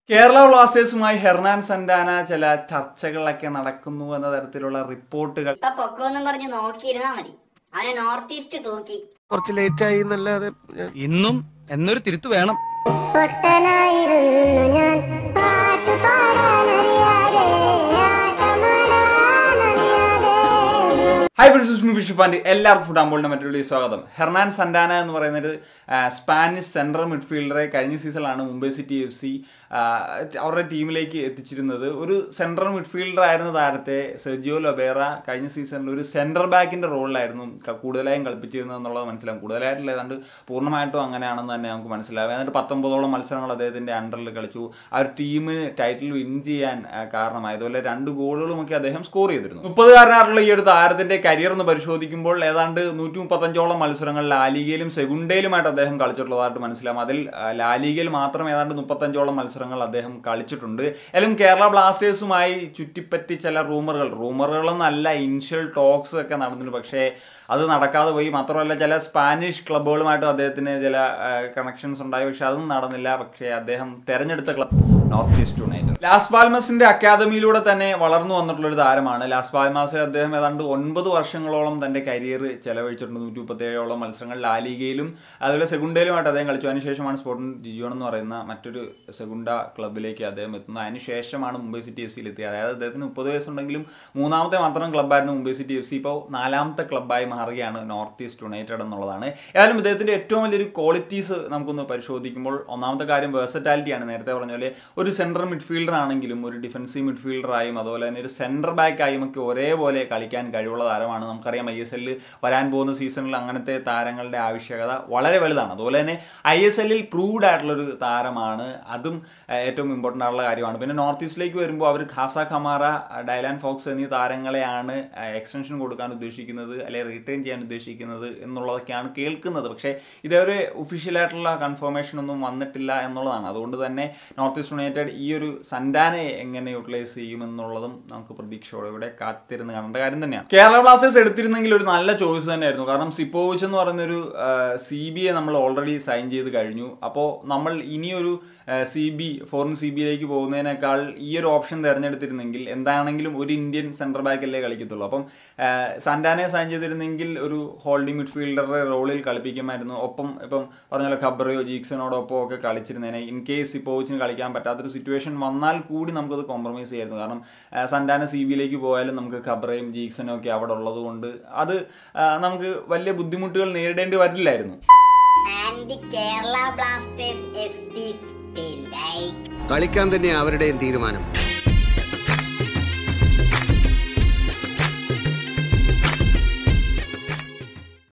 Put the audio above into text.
Kerala ബ്ലാസ്റ്റേഴ്സുമായി Hernan Santana ചില ചർച്ചകളൊക്കെ നടക്കുന്നു എന്ന തരത്തിലുള്ള റിപ്പോർട്ടുകൾ പറഞ്ഞു നോക്കിയിരുന്നാ മതി. അവനെ നോർത്ത് ഈസ്റ്റ് തൂക്കി. കുറച്ച് ലേറ്റ് ആയി എന്നല്ലാതെ ഇന്നും എന്നൊരു തിരുത്തു വേണം. ഹായ് ഫ്രണ്ട്സ്, എല്ലാവർക്കും ഫുട്ബോളിന്റെ മറ്റൊരു സ്വാഗതം. ഹെർനാൻ സന്റാന എന്ന് പറയുന്നത് സ്പാനിഷ് സെൻട്രൽ മിഡ്ഫീൽഡറെ കഴിഞ്ഞ സീസണിലാണ് മുംബൈ സിറ്റി FC അവരുടെ ടീമിലേക്ക് എത്തിച്ചിരുന്നത്. ഒരു സെൻട്രൽ മിഡ്ഫീൽഡർ ആയിരുന്ന താരത്തെ സെർജിയോ ലൊബേറ കഴിഞ്ഞ സീസണിൽ ഒരു സെൻട്രൽ ബാക്കിന്റെ റോളിലായിരുന്നു കൂടുതലായും കളിപ്പിച്ചിരുന്നത് എന്നുള്ളത് മനസ്സിലാവും. കൂടുതലായിട്ടില്ല, ഏതാണ്ട് പൂർണ്ണമായിട്ടും അങ്ങനെയാണെന്ന് തന്നെ നമുക്ക് മനസ്സിലാവും. എന്നിട്ട് 19ഓളം മത്സരങ്ങൾ അദ്ദേഹത്തിന്റെ അണ്ടറിൽ കളിച്ചു. ആ ഒരു ടീമിന് ടൈറ്റിൽ വിൻ ചെയ്യാൻ കാരണമായി. അതുപോലെ 2 ഗോളുകളുമൊക്കെ അദ്ദേഹം സ്കോർ ചെയ്തിരുന്നു. 30-കാരനായിട്ടുള്ള ഈ ഒരു താരത്തിന്റെ കരിയർ ഒന്ന് പരിശോധിക്കുമ്പോൾ ഏതാണ്ട് 135ഓളം മത്സരങ്ങൾ ലാലിഗയിലും സെഗുണ്ടയിലുമായിട്ട് അദ്ദേഹം കളിച്ചിട്ടുള്ളതായിട്ട് മനസ്സിലാവും. അതിൽ ലാലിഗയിൽ മാത്രം ഏതാണ്ട് 35ഓളം മത്സരങ്ങൾ അദ്ദേഹം കളിച്ചിട്ടുണ്ട്. ഏതായാലും കേരള ബ്ലാസ്റ്റേഴ്സുമായി ചുറ്റിപ്പറ്റി ചില റൂമറുകളൊന്നല്ല, ഇനിഷ്യൽ ടോക്സ് ഒക്കെ നടന്നിട്ടുണ്ട്. പക്ഷേ അത് നടക്കാതെ പോയി. മാത്രമല്ല, ചില സ്പാനിഷ് ക്ലബ്ബുകളുമായിട്ടും അദ്ദേഹത്തിന് ചില കണക്ഷൻസ് ഉണ്ടായി. പക്ഷെ അതൊന്നും നടന്നില്ല. പക്ഷേ അദ്ദേഹം തെരഞ്ഞെടുത്ത ക്ലബ് നോർത്ത് ഈസ്റ്റ് യുണൈറ്റഡ്. ലാസ് പാൽമസിന്റെ അക്കാദമിയിലൂടെ തന്നെ വളർന്നു വന്നിട്ടുള്ളൊരു താരമാണ്. ലാസ് പാൽമാസിൽ അദ്ദേഹം ഏതാണ്ട് 9 വർഷങ്ങളോളം തന്റെ കരിയർ ചെലവഴിച്ചിട്ടുണ്ട്. 137ഓളം മത്സരങ്ങൾ ലാലിഗയിലും അതുപോലെ സെഗുണ്ടയിലുമായിട്ട് അദ്ദേഹം കളിച്ചു. അതിനുശേഷമാണ് സ്പോർട്ടിംഗ് ജിജോൺ എന്ന് പറയുന്ന മറ്റൊരു സെഗുണ്ട ക്ലബിലേക്ക് അദ്ദേഹം എത്തുന്നത്. അതിനുശേഷമാണ് മുംബൈ സിറ്റി FC എത്തിയത്. അതായത് അദ്ദേഹത്തിന് 30 വയസ്സുണ്ടെങ്കിലും 3ാമത്തെ മാത്രം ക്ലബ്ബായിരുന്നു മുംബൈ സിറ്റി FC. ഇപ്പോൾ 4ാമത്തെ ക്ലബ്ബായി മാറുകയാണ് നോർത്ത് ഈസ്റ്റ് യുണൈറ്റഡ് എന്നുള്ളതാണ്. ഏതായാലും ഇദ്ദേഹത്തിന്റെ ഏറ്റവും വലിയൊരു ക്വാളിറ്റീസ് നമുക്കൊന്ന് പരിശോധിക്കുമ്പോൾ ഒന്നാമത്തെ കാര്യം വേഴ്സറ്റാലിറ്റിയാണ്. നേരത്തെ പറഞ്ഞ പോലെ ഒരു സെൻട്രൽ മിഡ്ഫീൽഡർ ആണെങ്കിലും ഒരു ഡിഫൻസീവ് മിഡ്ഫീൽഡറായും അതുപോലെ തന്നെ ഒരു സെൻറ്റർ ബാക്കായും ഒക്കെ ഒരേപോലെ കളിക്കാൻ കഴിവുള്ള താരമാണ്. നമുക്കറിയാം ISL വരാൻ പോകുന്ന സീസണിൽ അങ്ങനത്തെ താരങ്ങളുടെ ആവശ്യകത വളരെ വലുതാണ്. അതുപോലെ തന്നെ ISL പ്രൂവ്ഡ് ആയിട്ടുള്ളൊരു താരമാണ്. അതും ഏറ്റവും ഇമ്പോർട്ടൻ്റ് ആയിട്ടുള്ള കാര്യമാണ്. പിന്നെ നോർത്ത് ഈസ്റ്റിലേക്ക് വരുമ്പോൾ അവർ ഖാസ ഖമാറ, ഡൈലാൻ ഫോക്സ് എന്നീ താരങ്ങളെയാണ് എക്സ്റ്റൻഷൻ കൊടുക്കാൻ ഉദ്ദേശിക്കുന്നത്, അല്ലെങ്കിൽ റിട്ടേൺ ചെയ്യാൻ ഉദ്ദേശിക്കുന്നത് എന്നുള്ളതൊക്കെയാണ് കേൾക്കുന്നത്. പക്ഷേ ഇതേവരെ ഒഫീഷ്യലായിട്ടുള്ള കൺഫർമേഷൻ ഒന്നും വന്നിട്ടില്ല എന്നുള്ളതാണ്. അതുകൊണ്ട് തന്നെ നോർത്ത് ഈസ്റ്റ് യുണൈറ്റഡ് ഈ ഒരു സന്റാനയെ എങ്ങനെ യൂട്ടിലൈസ് ചെയ്യുമെന്നുള്ളതും നമുക്ക് പ്രതീക്ഷയോടെ കാത്തിരുന്ന് കാണേണ്ട കാര്യം തന്നെയാണ്. കേരള ബ്ലാസ്റ്റേഴ്സ് എടുത്തിരുന്നെങ്കിൽ ഒരു നല്ല ചോയ്സ് തന്നെയായിരുന്നു. കാരണം സിപ്പോവിച്ച് എന്ന് പറയുന്നൊരു CBയെ നമ്മൾ ഓൾറെഡി സൈൻ ചെയ്ത് കഴിഞ്ഞു. അപ്പോൾ നമ്മൾ ഇനിയൊരു ഫോറിൻ CBയിലേക്ക് പോകുന്നതിനേക്കാൾ ഈ ഒരു ഓപ്ഷൻ തിരഞ്ഞെടുത്തിരുന്നെങ്കിൽ എന്താണെങ്കിലും ഒരു ഇന്ത്യൻ സെൻട്രൽ ബാക്കല്ലേ കളിക്കത്തുള്ളൂ. അപ്പം സന്റാനയെ സൈൻ ചെയ്തിരുന്നെങ്കിൽ ഒരു ഹോൾഡിംഗ് മിഡ്ഫീൽഡറുടെ റോളിൽ കളിപ്പിക്കുമായിരുന്നു. ഒപ്പം ഇപ്പം പറഞ്ഞ പോലെ ഖബ്രയോ ജീക്സനോടൊപ്പം ഒക്കെ കളിച്ചിരുന്നേനെ. ഇൻ കേസ് സിപ്പോവിച്ചിന് കളിക്കാൻ പറ്റാത്തൊരു സിറ്റുവേഷൻ വന്നാൽ കൂടി നമുക്കത് കോംപ്രമൈസ് ചെയ്യായിരുന്നു. കാരണം സന്റാന CBയിലേക്ക് പോയാലും നമുക്ക് ഖബ്രയും ജീക്സനും ഒക്കെ അവിടെ ഉള്ളത് കൊണ്ട് അത് നമുക്ക് വലിയ ബുദ്ധിമുട്ടുകൾ നേരിടേണ്ടി വരില്ലായിരുന്നു. കളിക്കാൻ തന്നെയാണ് അവരുടെയും തീരുമാനം.